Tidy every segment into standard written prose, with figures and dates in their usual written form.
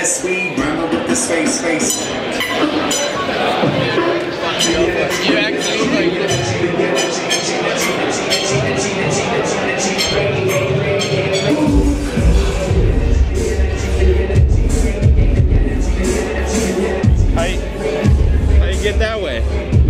best weed, grandma with the space face. You actually look like how you get that way?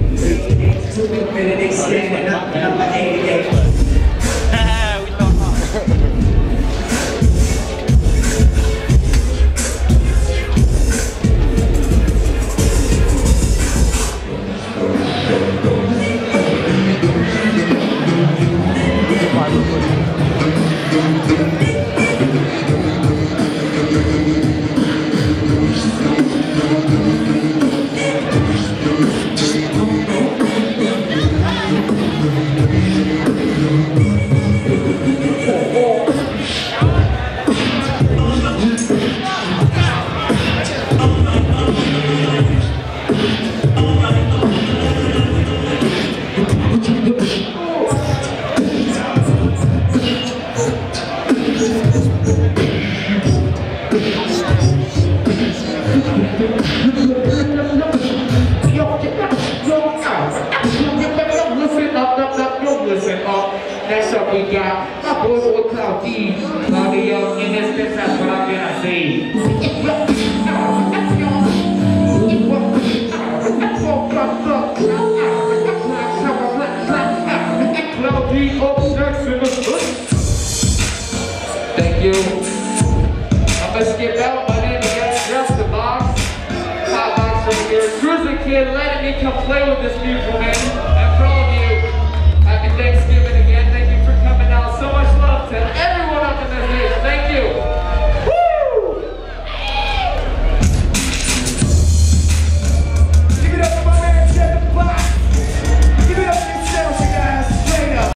Next up we got my boy Cloud D. Cloud D, in this business, that's what I'm gonna say. Cloud D up next in the hood. Thank you. I'm gonna skip out. My name is Just the Box. Hot Box over here. Cruiser Kid letting me come play with this beautiful man.